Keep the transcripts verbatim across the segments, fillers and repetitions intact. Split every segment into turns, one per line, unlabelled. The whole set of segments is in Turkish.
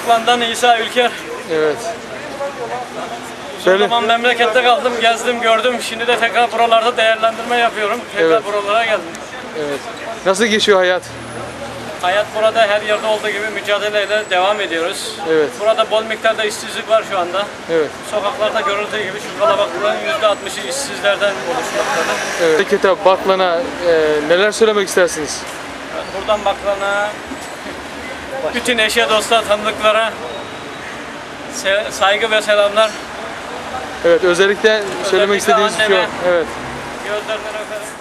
Baklan'dan İsa Ülker.
Evet.
O
Söyle.
zaman memlekette kaldım, gezdim, gördüm. Şimdi de tekrar buralarda değerlendirme yapıyorum. Tekrar
Evet.
buralara geldim.
Evet. Nasıl geçiyor hayat?
Hayat burada her yerde olduğu gibi mücadeleyle devam ediyoruz.
Evet.
Burada bol miktarda işsizlik var şu anda.
Evet.
Sokaklarda görüldüğü gibi şu kalabalıkların yüzde altmışı işsizlerden oluşmaktadır.
Evet. Memlekete, Baklan'a e, neler söylemek istersiniz?
Buradan Baklan'a, bütün eşe, dosta, tanıdıklara saygı ve selamlar.
Evet, özellikle söylemek istediğiniz
anneme,
şu. Evet.
Gözlerinden öperim.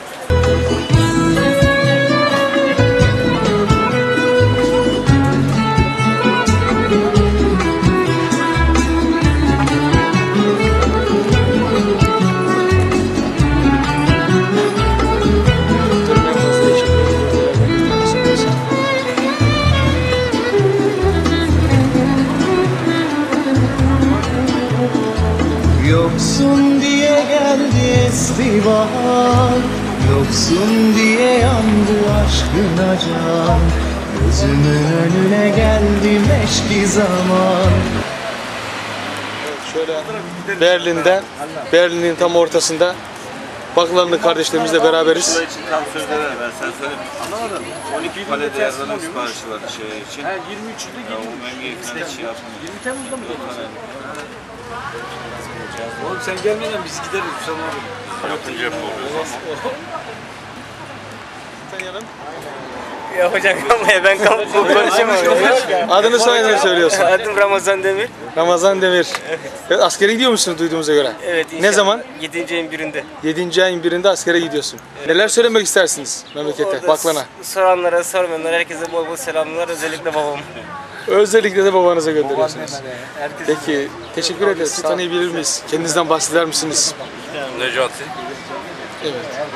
Yoksun diye geldi esti bahar, yoksun diye yandı aşkına can. Gözümün önüne geldi meşki zaman.
Evet, şöyle Berlin'den, Berlin'in tam ortasında Baklanlı kardeşlerimizle beraberiz.
Şurada için tam sözde ver, ben sen söyle. Anlamadım. on iki Kalede yazılan siparişi var şey için.
He, yirmi üçünde
Ya o memleketinde şey yapmıyor.
yirmi Temmuz'da mı geliyorsun?
Oğlum sen gelmeden biz gideriz Hüsam abi. Yapınca hep oluyor.
Tanıyalım.
Ya hocam kalmaya ben kal- konuşamıyorum.
Adını soyadını söylüyorsun.
Adım Ramazan Demir.
Ramazan Demir. Evet, askere gidiyor musun duyduğumuza göre?
Evet inşallah.
Ne zaman?
yedinci ayın birinde.
yedinci ayın birinde askere gidiyorsun. Neler söylemek istersiniz memlekete,
Orada
Baklan'a?
s- Soranlara, sormayanlara herkese bol bol selamlar. Özellikle babam.
Özellikle de babanıza gönderiyorsunuz. Peki, teşekkür ederiz. Sizi tanıyabilir miyiz? Kendinizden bahseder misiniz?
Necati.
Evet.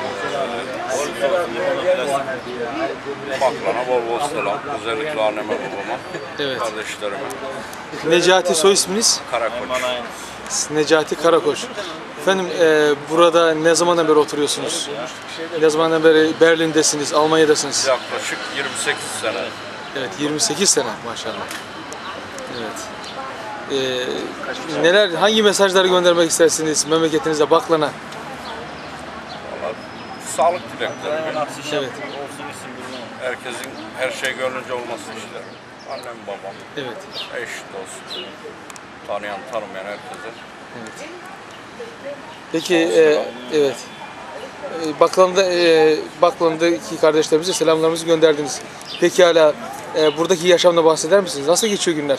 Baklan'a bol bol selam. Özellikle anneme babama.
Evet.
Kardeşlerime.
Necati soy isminiz?
Karakoç.
Necati Karakoç. Efendim e, burada ne zamandan beri oturuyorsunuz? Ne zamandan beri Berlin'desiniz, Almanya'dasınız?
Yaklaşık yirmi sekiz sene.
Evet, yirmi sekiz sene maşallah. Evet. E, neler, hangi mesajları göndermek istersiniz memleketinize, Baklan'a?
Vallahi sağlık dileklerimi.
Evet.
Herkesin her şey gönlünce olmasını isterim. Annem, babam,
Evet.
eş, dost, tanıyan, tanımayan herkese.
Evet. Peki, e, evet. E, Baklan'da, e, Baklan'daki kardeşlerimize selamlarımızı gönderdiniz. Peki hala e, buradaki yaşamda bahseder misiniz? Nasıl geçiyor günler?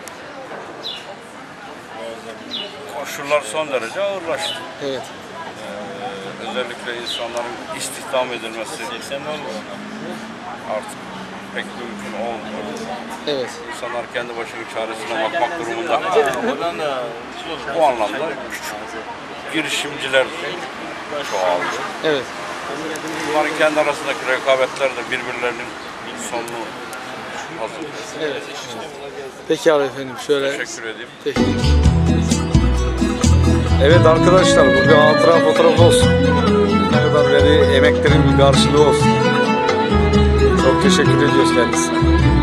Koşullar son derece ağırlaştı.
Evet.
Ee, özellikle insanların istihdam edilmesi artık pek mümkün olmuyor.
Evet.
İnsanlar kendi başının çaresine bakmak durumunda. Bu anlamda küçük girişimciler çoğaldı.
Evet.
Bunların kendi arasındaki rekabetler de birbirlerinin sonunu hazırlıyor.
Evet. Peki abi efendim şöyle.
Teşekkür edeyim.
Peki.
Evet arkadaşlar, bu bir hatıra fotoğrafı olsun. Ne kadar veri, emeklerin bir karşılığı olsun. Çok teşekkür ediyoruz kendisine.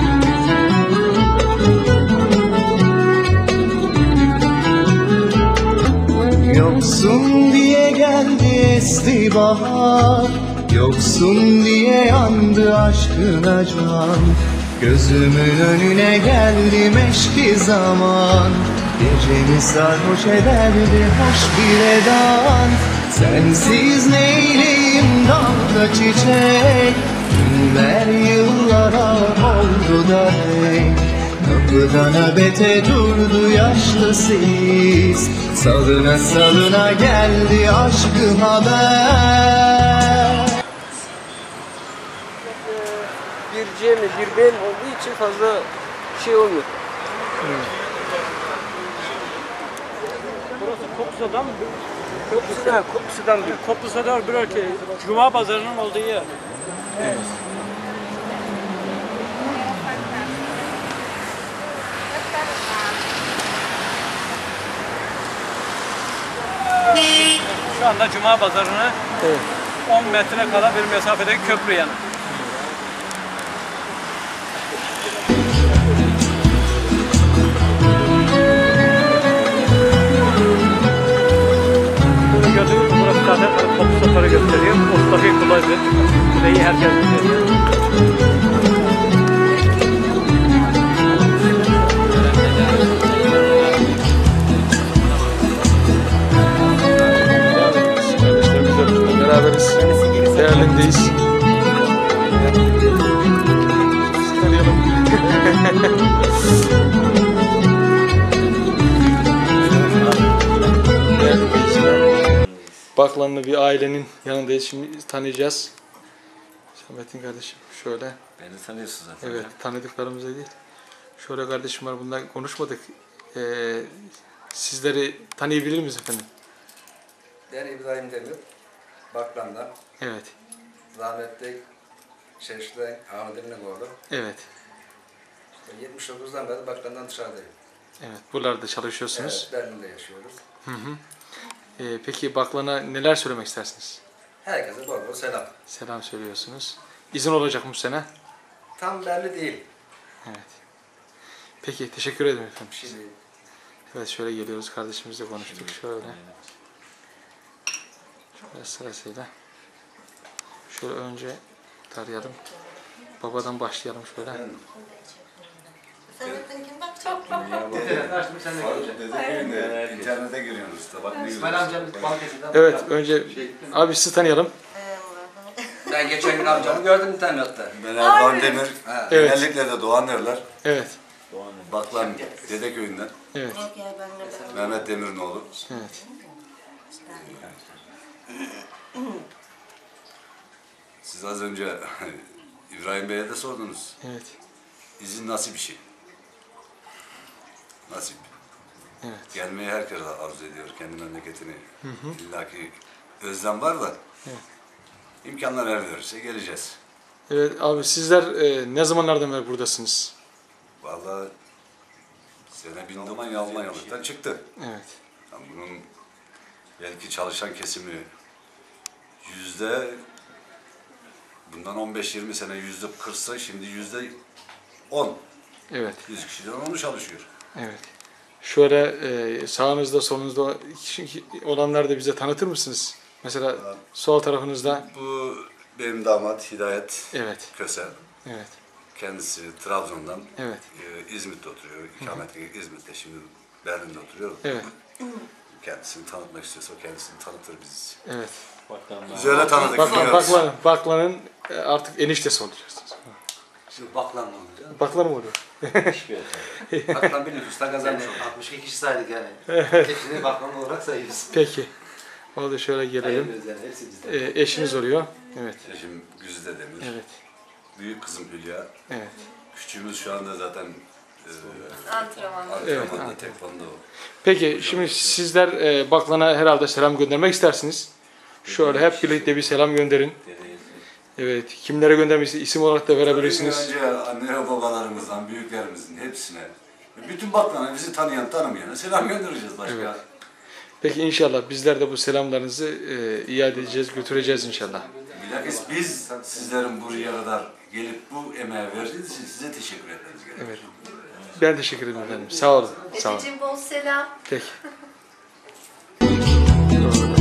Yoksun diye geldi esti bahar, yoksun diye yandı aşkına can. Gözümün önüne geldi meşki zaman. Geceni sarhoş ederdi hoş bir edan. Sensiz neyleyim dalda çiçek. Günler yıllara oldu da hey. Kapıda nöbete durdu yaşlı sis. Salına salına geldi aşkın haber.
Bir C mi bir B mi olduğu için fazla şey olmuyor.
Burası Kopsa'dan mı?
Kopsu'dan, Kopsu'dan bir.
Kopsa'dan bir ülke. Cuma pazarının olduğu yer. Şu anda Cuma pazarına
Evet.
on metre kala bir mesafedeki köprü yanı. yolları gösteriyor. Mustafa Kulacı. Burayı herkes biliyor.
Kardeşlerimizle burada beraberiz. Değerlindeyiz. Baklanlı bir ailenin yanındayız. Şimdi tanıyacağız. Samet'in kardeşim şöyle.
Beni tanıyorsun zaten.
Evet, tanıdıklarımız da değil. Şöyle kardeşim var, bundan konuşmadık. Ee, sizleri tanıyabilir miyiz efendim?
Ben İbrahim Demir, Baklan'dan.
Evet,
Rahmetli Şeşli Ahmet Emin'e doğdu.
evet,
yetmiş dokuzdan beri Baklan'dan dışarıdayım.
evet. Buralarda çalışıyorsunuz.
Evet, Berlin'de yaşıyoruz.
Hı hı. Ee, peki Baklan'a neler söylemek istersiniz?
Herkese bol bol selam.
Selam söylüyorsunuz. İzin olacak mı bu sene?
Tam belli değil.
Evet. Peki, teşekkür ederim efendim.
Şimdi
Evet, şöyle geliyoruz. Kardeşimizle konuştuk. Şöyle. Şöyle sırasıyla. Şöyle önce tarayalım. Babadan başlayalım şöyle.
Dedeköy'ünde internete giriyorsunuz da bak ne
İsmail amcamız Balıkesir'den.
Evet, önce abi sizi tanıyalım.
Ben geçen gün amcamı gördüm internette.
Ben Erdoğan Demir.
Evet.
Genellikle de Doğan derler.
Evet,
Baklan Dedeköy'ünden.
evet,
Mehmet Demir'in oğlu.
evet.
Siz az önce İbrahim Bey'e de sordunuz.
Evet,
İzin nasıl bir şey? Nasip.
evet.
Gelmeyi herkes arzu ediyor kendi memleketini. İlla ki özlem var da.
Evet.
İmkanlar el verirse geleceğiz.
Evet abi, sizler e, ne zamanlardan beri buradasınız?
Vallahi sene bin dokuz yüz Almanyalıktan çıktı.
Evet,
Yani bunun belki çalışan kesimi yüzde bundan on beş yirmi sene yüzde kırksa şimdi yüzde on.
evet,
Yüz kişiden onu çalışıyor.
evet. Şöyle e, sağınızda solunuzda olanları da bize tanıtır mısınız? Mesela sol tarafınızda.
Bu benim damat Hidayet
Evet,
Köse.
evet,
Kendisi Trabzon'dan.
evet,
e, İzmit'te oturuyor. İkametli İzmit'te, şimdi Berlin'de oturuyor.
evet,
Kendisini tanıtmak istiyorsa o kendisini tanıtır biz.
evet.
Biz öyle tanıdık.
Bakla,
biliyoruz.
bakla, baklanın e, artık eniştesi olacaksınız.
Şimdi Baklan mı olacak?
Baklan mı oluyor?
Baklan bir nüfusta kazanmış oldu.
altmış iki kişi saydık yani. Hepsini Baklan olarak sayıyoruz.
Peki. O da şöyle gelelim.
Sayıyoruz yani hepsi bizden.
E, eşiniz oluyor. Evet,
Eşim Güzide Demir.
evet,
Büyük kızım Hülya.
evet.
Küçüğümüz şu anda zaten e,
Antrenman.
Evet,
antrenmanda, tekvando.
Peki şimdi sizler e, Baklan'a herhalde selam göndermek istersiniz. Şöyle hep birlikte bir selam gönderin. Evet, kimlere göndermek isim olarak da verebilirsiniz.
Önce anne ve babalarımızdan, büyüklerimizin hepsine, bütün Baklan'a bizi tanıyan tanımayana selam göndereceğiz başka.
Evet. Peki inşallah bizler de bu selamlarınızı e, iade edeceğiz, götüreceğiz inşallah.
Bilakis biz sizlerin buraya kadar gelip bu emeği verdiğiniz için size teşekkür etmemiz gerekiyor.
Evet. Ben teşekkür ederim efendim. Sağ olun. Sağ olun.
Dedeciğim bol selam.
Peki.